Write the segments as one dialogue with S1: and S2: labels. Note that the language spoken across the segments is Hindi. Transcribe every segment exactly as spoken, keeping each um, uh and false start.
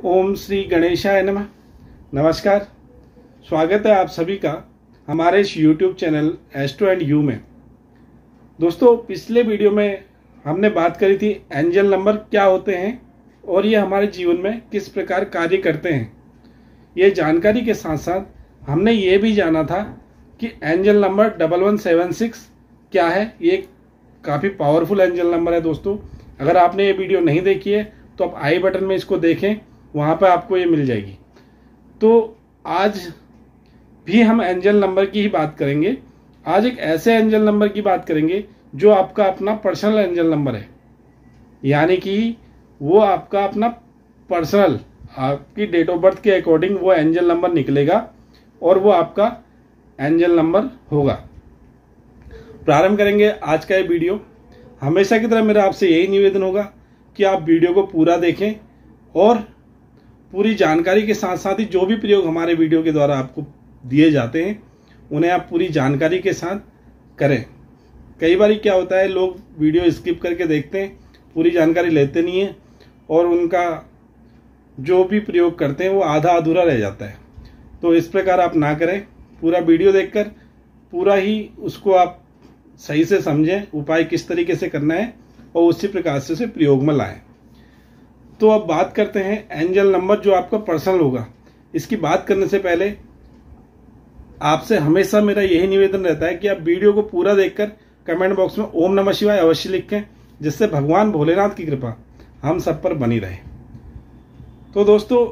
S1: ओम श्री गणेशाय नमः। नमस्कार, स्वागत है आप सभी का हमारे इस YouTube channel astro and you में। दोस्तों, पिछले वीडियो में हमने बात करी थी एंजल नंबर क्या होते हैं और ये हमारे जीवन में किस प्रकार कार्य करते हैं। ये जानकारी के साथ साथ हमने ये भी जाना था कि angel number double one seven six क्या है। ये काफ़ी पावरफुल एंजल नंबर है दोस्तों। अगर आपने ये वीडियो नहीं देखी है तो आप आई बटन में इसको देखें, वहाँ पर आपको ये मिल जाएगी। तो आज भी हम एंजल नंबर की ही बात करेंगे। आज एक ऐसे एंजल नंबर की बात करेंगे जो आपका अपना पर्सनल एंजल नंबर है, यानी कि वो आपका अपना पर्सनल, आपकी डेट ऑफ बर्थ के अकॉर्डिंग वो एंजल नंबर निकलेगा और वो आपका एंजल नंबर होगा। प्रारंभ करेंगे आज का ये वीडियो। हमेशा की तरह मेरा आपसे यही निवेदन होगा कि आप वीडियो को पूरा देखें और पूरी जानकारी के साथ साथ ही जो भी प्रयोग हमारे वीडियो के द्वारा आपको दिए जाते हैं उन्हें आप पूरी जानकारी के साथ करें। कई बार क्या होता है, लोग वीडियो स्किप करके देखते हैं, पूरी जानकारी लेते नहीं हैं और उनका जो भी प्रयोग करते हैं वो आधा अधूरा रह जाता है। तो इस प्रकार आप ना करें, पूरा वीडियो देखकर पूरा ही उसको आप सही से समझें, उपाय किस तरीके से करना है और उसी प्रकार से उसे प्रयोग में लाएं। तो अब बात करते हैं एंजल नंबर जो आपका पर्सनल होगा। इसकी बात करने से पहले आपसे हमेशा मेरा यही निवेदन रहता है कि आप वीडियो को पूरा देखकर कमेंट बॉक्स में ओम नमः शिवाय अवश्य लिखें, जिससे भगवान भोलेनाथ की कृपा हम सब पर बनी रहे। तो दोस्तों,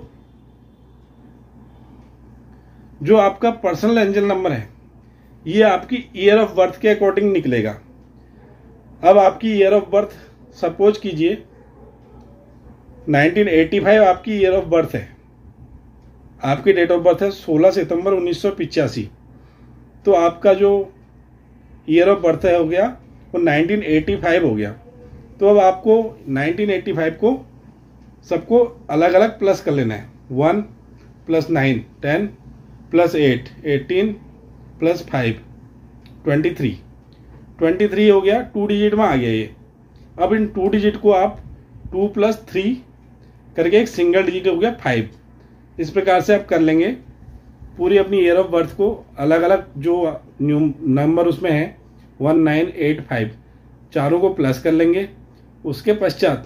S1: जो आपका पर्सनल एंजल नंबर है ये आपकी ईयर ऑफ बर्थ के अकॉर्डिंग निकलेगा। अब आपकी ईयर ऑफ बर्थ सपोज कीजिए नाइनटीन एटी फाइव आपकी ईयर ऑफ बर्थ है, आपकी डेट ऑफ बर्थ है सोलह सितंबर उन्नीस सौ पिचासी। तो आपका जो ईयर ऑफ बर्थ है हो गया वो नाइनटीन एटी फाइव हो गया। तो अब आपको नाइनटीन एटी फाइव को सबको अलग अलग प्लस कर लेना है। One plus nine ten plus eight eighteen plus five twenty three twenty three हो गया, टू डिजिट में आ गया ये। अब इन टू डिजिट को आप टू प्लस थ्री करके एक सिंगल डिजिट हो गया फाइव। इस प्रकार से आप कर लेंगे पूरी अपनी ईयर ऑफ बर्थ को अलग अलग जो नंबर उसमें है वन नाइन एट फाइव चारों को प्लस कर लेंगे। उसके पश्चात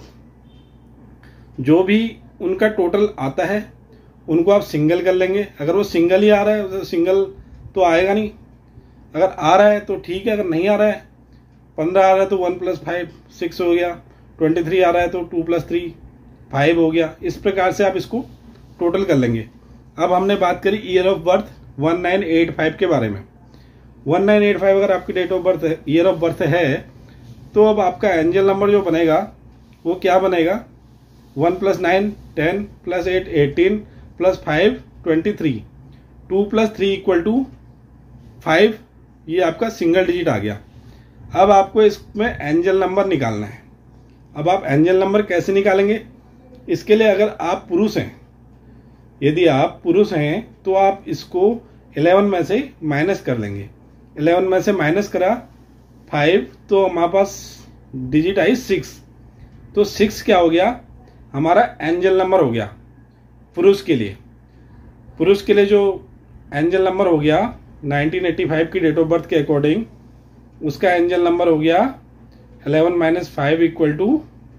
S1: जो भी उनका टोटल आता है उनको आप सिंगल कर लेंगे। अगर वो सिंगल ही आ रहा है तो सिंगल तो आएगा नहीं, अगर आ रहा है तो ठीक है, अगर नहीं आ रहा है पंद्रह आ रहा है तो वन प्लस फाइव सिक्स हो गया, ट्वेंटी थ्री आ रहा है तो टू प्लस थ्री फाइव हो गया। इस प्रकार से आप इसको टोटल कर लेंगे। अब हमने बात करी year of birth one nine eight five के बारे में। वन नाइन एट फाइव अगर आपकी डेट ऑफ बर्थ है, ईयर ऑफ बर्थ है, तो अब आपका एंजल नंबर जो बनेगा वो क्या बनेगा, one plus nine ten plus eight eighteen plus five twenty three, two plus three equal to five. ये आपका सिंगल डिजिट आ गया। अब आपको इसमें एंजल नंबर निकालना है। अब आप एंजल नंबर कैसे निकालेंगे, इसके लिए अगर आप पुरुष हैं, यदि आप पुरुष हैं तो आप इसको इलेवन में से माइनस कर लेंगे। इलेवन में से माइनस करा फाइव तो हमारे पास डिजिट आई सिक्स। तो सिक्स क्या हो गया, हमारा एंजल नंबर हो गया पुरुष के लिए। पुरुष के लिए जो एंजल नंबर हो गया नाइनटीन एटी फाइव की डेट ऑफ बर्थ के अकॉर्डिंग, उसका एंजल नंबर हो गया eleven minus five equal to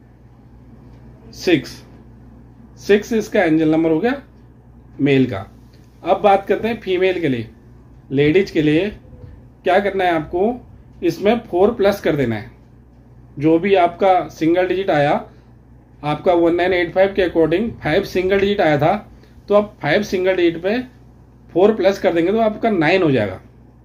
S1: six. Six इसका एंजल नंबर हो गया मेल का। अब बात करते हैं फीमेल के लिए। लेडीज के लिए क्या करना है, आपको इसमें फोर प्लस कर देना है। जो भी आपका सिंगल डिजिट आया, आपका वन नाइन एट फाइव के अकॉर्डिंग फाइव सिंगल डिजिट आया था, तो आप फाइव सिंगल डिजिट पे फोर प्लस कर देंगे तो आपका नाइन हो जाएगा।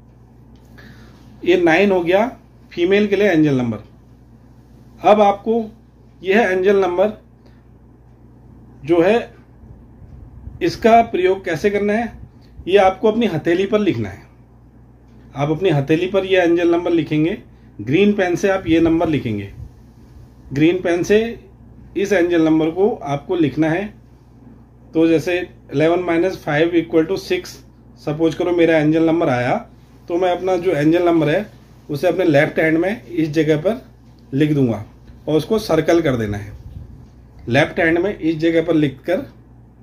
S1: ये नाइन हो गया फीमेल के लिए एंजल नंबर। अब आपको यह एंजल नंबर जो है इसका प्रयोग कैसे करना है, ये आपको अपनी हथेली पर लिखना है। आप अपनी हथेली पर ये एंजल नंबर लिखेंगे। ग्रीन पेन से आप ये नंबर लिखेंगे। ग्रीन पेन से इस एंजल नंबर को आपको लिखना है। तो जैसे eleven minus five equal to six suppose करो मेरा एंजल नंबर आया, तो मैं अपना जो एंजल नंबर है उसे अपने लेफ्ट हैंड में इस जगह पर लिख दूंगा और उसको सर्कल कर देना है। लेफ्ट हैंड में इस जगह पर लिखकर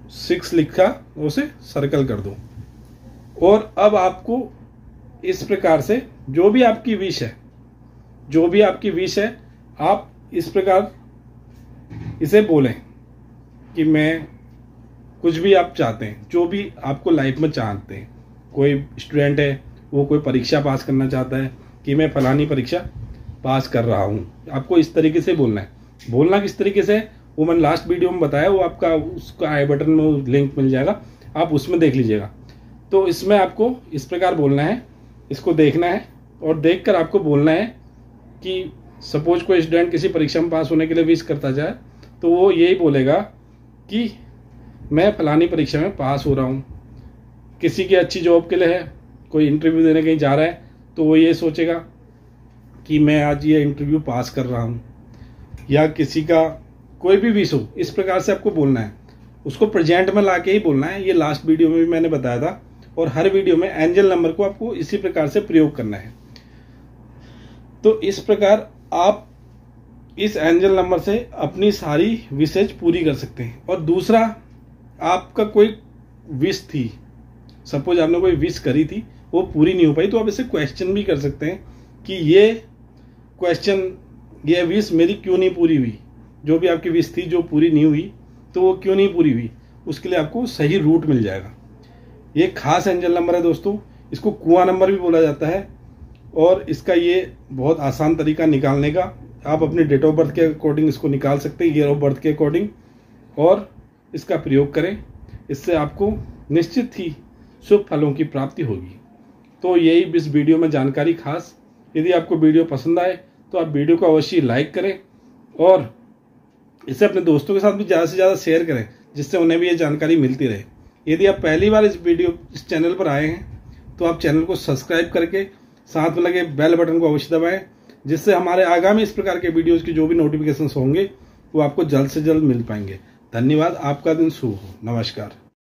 S1: सिक्स लिखा उसे सर्कल कर दो। और अब आपको इस प्रकार से जो भी आपकी विश है जो भी आपकी विश है आप इस प्रकार इसे बोलें कि मैं कुछ भी आप चाहते हैं, जो भी आपको लाइफ में चाहते हैं। कोई स्टूडेंट है वो कोई परीक्षा पास करना चाहता है कि मैं फलानी परीक्षा पास कर रहा हूँ, आपको इस तरीके से बोलना है। बोलना किस तरीके से वो मैंने लास्ट वीडियो में बताया, वो आपका उसका आई बटन में लिंक मिल जाएगा, आप उसमें देख लीजिएगा। तो इसमें आपको इस प्रकार बोलना है, इसको देखना है और देखकर आपको बोलना है कि सपोज कोई स्टूडेंट किसी परीक्षा में पास होने के लिए विश करता जाए तो वो यही बोलेगा कि मैं फलानी परीक्षा में पास हो रहा हूँ। किसी की अच्छी जॉब के लिए है, कोई इंटरव्यू देने कहीं जा रहा है तो वो ये सोचेगा कि मैं आज ये इंटरव्यू पास कर रहा हूँ। या किसी का कोई भी विश हो, इस प्रकार से आपको बोलना है, उसको प्रेजेंट में ला के ही बोलना है। ये लास्ट वीडियो में भी मैंने बताया था। और हर वीडियो में एंजल नंबर को आपको इसी प्रकार से प्रयोग करना है। तो इस प्रकार आप इस एंजल नंबर से अपनी सारी विशेज पूरी कर सकते हैं। और दूसरा, आपका कोई विश थी, सपोज आपने कोई विश करी थी वो पूरी नहीं हो पाई, तो आप इसे क्वेश्चन भी कर सकते हैं कि ये क्वेश्चन ये विश मेरी क्यों नहीं पूरी हुई। जो भी आपकी विश थी जो पूरी नहीं हुई तो वो क्यों नहीं पूरी हुई, उसके लिए आपको सही रूट मिल जाएगा। ये खास एंजल नंबर है दोस्तों, इसको कुआं नंबर भी बोला जाता है। और इसका ये बहुत आसान तरीका निकालने का, आप अपने डेट ऑफ बर्थ के अकॉर्डिंग इसको निकाल सकते हैं, ईयर ऑफ बर्थ के अकॉर्डिंग, और इसका प्रयोग करें। इससे आपको निश्चित ही शुभ फलों की प्राप्ति होगी। तो यही इस वीडियो में जानकारी खास। यदि आपको वीडियो पसंद आए तो आप वीडियो को अवश्य लाइक करें और इसे अपने दोस्तों के साथ भी ज़्यादा से ज़्यादा शेयर करें, जिससे उन्हें भी ये जानकारी मिलती रहे। यदि आप पहली बार इस वीडियो इस चैनल पर आए हैं तो आप चैनल को सब्सक्राइब करके साथ में लगे बेल बटन को अवश्य दबाएं, जिससे हमारे आगामी इस प्रकार के वीडियोज़ की जो भी नोटिफिकेशंस होंगे वो आपको जल्द से जल्द मिल पाएंगे। धन्यवाद। आपका दिन शुभ हो। नमस्कार।